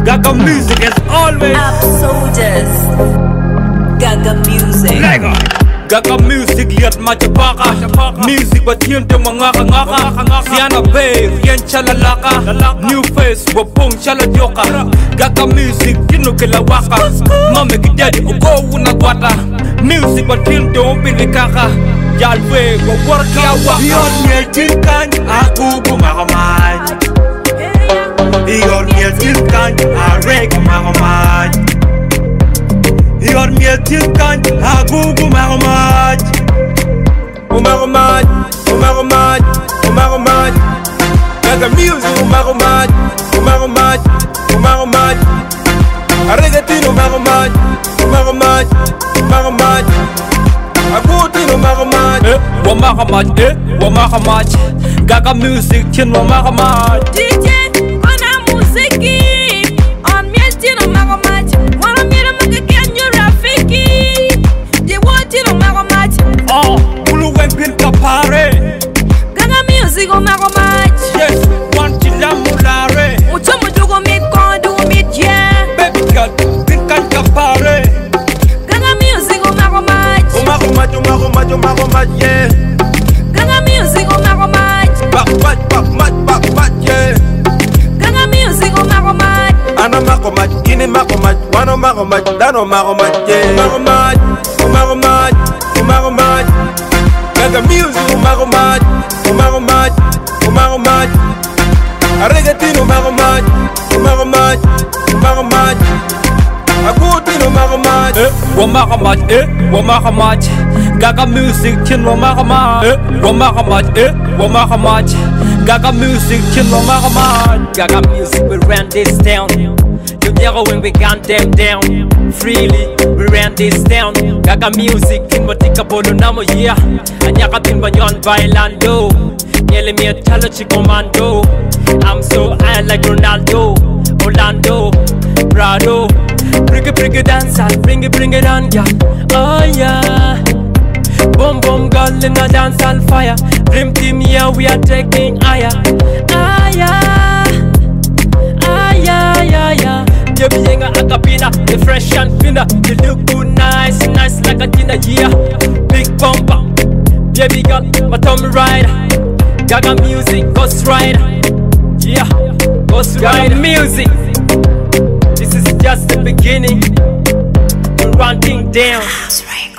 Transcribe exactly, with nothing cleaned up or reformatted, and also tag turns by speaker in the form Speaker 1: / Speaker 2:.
Speaker 1: Gaga music as always.
Speaker 2: Up soldiers. Gaga music.
Speaker 1: Lego. Gaga music liat machapaka. Music but yun te mga ngaka. Siana Bay, yan chalalaka. New face, wapong chaladyoka. Gaga music, yun kilawaka. Mame kijadi ugo unagwata. Music but yun te upinikaka. Yalwe, wawarkia waka. Yon yelchinkan, aku bumakamay. Yon yelchinkan, arek bumakamay. Yon yelchinkan, aku bumakamay.
Speaker 3: Umakamay, umakamay, umakamay. Gaga music, umakamay, umakamay, umakamay. Aregatin, umakamay, umakamay, umakamay. Agutin, umakamay.
Speaker 1: Eh, wamakamay, eh, wamakamay. Gaga music, chin wamakamay.
Speaker 2: D J, kona muziki. On mieltin umakamay. Wana mira makakenyo rafiki. Je wotin umakamay.
Speaker 1: Oh, ulu wempin kapare.
Speaker 2: Gaga music umakamay.
Speaker 1: Yes, one chila mulare.
Speaker 2: Mucho mujugo mit kondo mit yeah.
Speaker 1: Baby girl, pinkan kapare.
Speaker 2: Gaga music umakamay.
Speaker 3: Umakamay, umakamay, umakamay, yeah.
Speaker 2: Gaga music umakamay.
Speaker 3: Back, back, back, back, back, back, yeah.
Speaker 2: Gaga music umakamay.
Speaker 3: Ano makamay, ini makamay, wano makamay, dano makamay, yeah. Umakamay, umakamay, umakamay. Gaga music, umakamay, umakamay, umakamay. Aregatin, umakamay, umakamay, umakamay. Agutin, umakamay.
Speaker 1: Eh, wamakamay, eh, wamakamay. Gaga music, chin wamakamay. Eh, wamakamay, eh, wamakamay. Gaga music, chin wamakamay.
Speaker 4: Gaga music, we ran this town. You never when we gun them down. Freely, we ran this town. Gaga music, in Matika Bolo Namo, yeah. Anyaka bin banyon bailando. Nyele mi atalo commando. I'm so high like Ronaldo. Orlando, Prado. Bring it, bring it dance, bring it, bring it on, yeah. Oh yeah. Boom boom girl in the dance on fire. Dream team, yeah, we are taking higher. Ah yeah. Ah yeah, yeah, yeah. You be a acapella, the fresh and thinner. You look good, nice, nice like a dinner, yeah. Big bumper, baby girl, my tummy rider. Gaga music, ghost rider. Yeah, ghost rider music. This is just the beginning. We're running down.